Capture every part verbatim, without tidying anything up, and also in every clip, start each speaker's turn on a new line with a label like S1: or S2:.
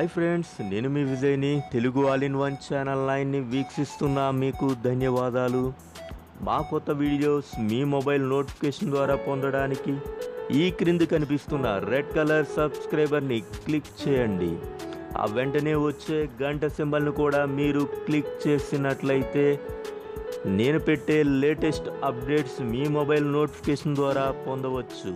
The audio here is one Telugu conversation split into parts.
S1: హాయ్ ఫ్రెండ్స్, నేను మీ విజయ్ని. Telugu all in one channel నైన్ని వీక్షిస్తున్న మీకు ధన్యవాదాలు. మా కొత్త వీడియోస్ మీ మొబైల్ నోటిఫికేషన్ ద్వారా పొందడానికి ఈ క్రింది కనిపిస్తున్న రెడ్ కలర్ సబ్స్క్రైబర్ని క్లిక్ చేయండి. ఆ వెంటనే వచ్చే గంట సింబల్ను కూడా మీరు క్లిక్ చేసినట్లయితే నేను పెట్టే లేటెస్ట్ అప్డేట్స్ మీ మొబైల్ నోటిఫికేషన్ ద్వారా పొందవచ్చు.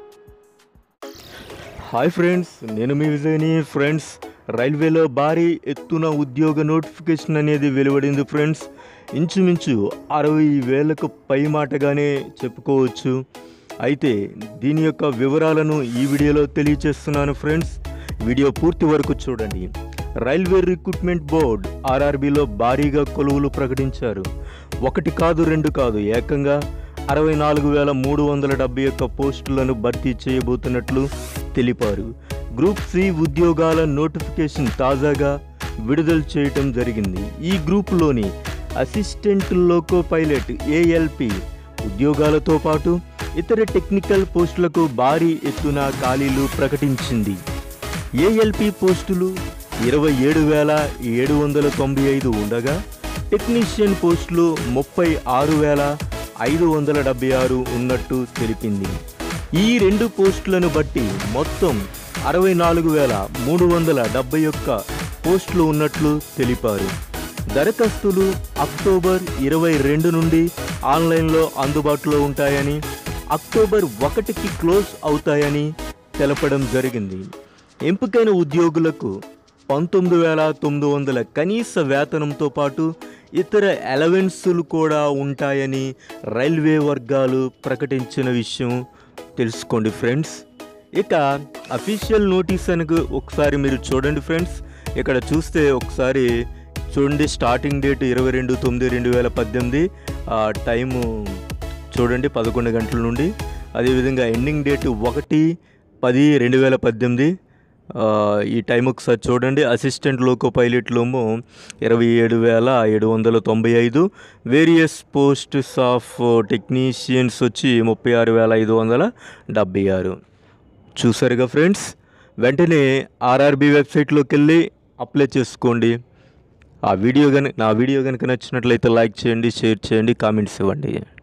S1: హాయ్ ఫ్రెండ్స్, నేను మీ విజయ్ని. ఫ్రెండ్స్, రైల్వేలో భారీ ఎత్తున ఉద్యోగ నోటిఫికేషన్ అనేది వెలువడింది. ఫ్రెండ్స్, ఇంచుమించు అరవై వేలకు పై మాటగానే చెప్పుకోవచ్చు. అయితే దీని యొక్క వివరాలను ఈ వీడియోలో తెలియచేస్తున్నాను. ఫ్రెండ్స్, వీడియో పూర్తి వరకు చూడండి. రైల్వే రిక్రూట్మెంట్ బోర్డ్ ఆర్ఆర్బీలో భారీగా కొలువులు ప్రకటించారు. ఒకటి కాదు, రెండు కాదు, ఏకంగా అరవై నాలుగు వేల మూడు వందల డెబ్బై ఒక్క పోస్టులను భర్తీ చేయబోతున్నట్లు తెలిపారు. గ్రూప్ సి ఉద్యోగాల నోటిఫికేషన్ తాజాగా విడుదల చేయటం జరిగింది. ఈ గ్రూపులోని అసిస్టెంట్ లోకో పైలట్ ఏఎల్పి ఉద్యోగాలతో పాటు ఇతర టెక్నికల్ పోస్టులకు భారీ ఎత్తున ఖాళీలు ప్రకటించింది. ఏఎల్పి పోస్టులు ఇరవై ఏడు వేల ఏడు వందల తొంభై ఐదు ఉండగా టెక్నీషియన్ పోస్టులు ముప్పై ఆరు వేల ఐదు వందల డెబ్బై ఆరు ఉన్నట్టు తెలిపింది. ఈ రెండు పోస్టులను బట్టి మొత్తం అరవై నాలుగు వేల మూడు వందల డెబ్బై ఒక్క పోస్టులు ఉన్నట్లు తెలిపారు. దరఖాస్తులు అక్టోబర్ ఇరవై రెండు నుండి ఆన్లైన్లో అందుబాటులో ఉంటాయని, అక్టోబర్ ఒకటికి క్లోజ్ అవుతాయని తెలపడం జరిగింది. ఎంపికైన ఉద్యోగులకు పంతొమ్మిది వేల తొమ్మిది వందల కనీస వేతనంతో పాటు ఇతర అలవెన్సులు కూడా ఉంటాయని రైల్వే వర్గాలు ప్రకటించిన విషయం తెలుసుకోండి. ఫ్రెండ్స్, ఇక అఫీషియల్ నోటీస్ అనకు ఒకసారి మీరు చూడండి. ఫ్రెండ్స్, ఇక్కడ చూస్తే ఒకసారి చూడండి. స్టార్టింగ్ డేట్ ఇరవై రెండు తొమ్మిది రెండు వేల పద్దెనిమిది టైము చూడండి పదకొండు గంటల నుండి. అదేవిధంగా ఎండింగ్ డేట్ ఒకటి పది రెండు వేల పద్దెనిమిది ఈ టైం ఒకసారి చూడండి. అసిస్టెంట్ లోకో పైలట్లోమో ఇరవై ఏడు వేల ఏడు వందల తొంభై ఐదు వేరియస్ పోస్ట్స్ ఆఫ్ టెక్నీషియన్స్ వచ్చి ముప్పై ఆరు వేల ఐదు వందల డెబ్బై ఆరు చూసారుగా. ఫ్రెండ్స్, వెంటనే ఆర్ఆర్బీ వెబ్సైట్లోకి వెళ్ళి అప్లై చేసుకోండి. ఆ వీడియో కనుక నా వీడియో కనుక నచ్చినట్లయితే లైక్ చేయండి, షేర్ చేయండి, కామెంట్స్ ఇవ్వండి.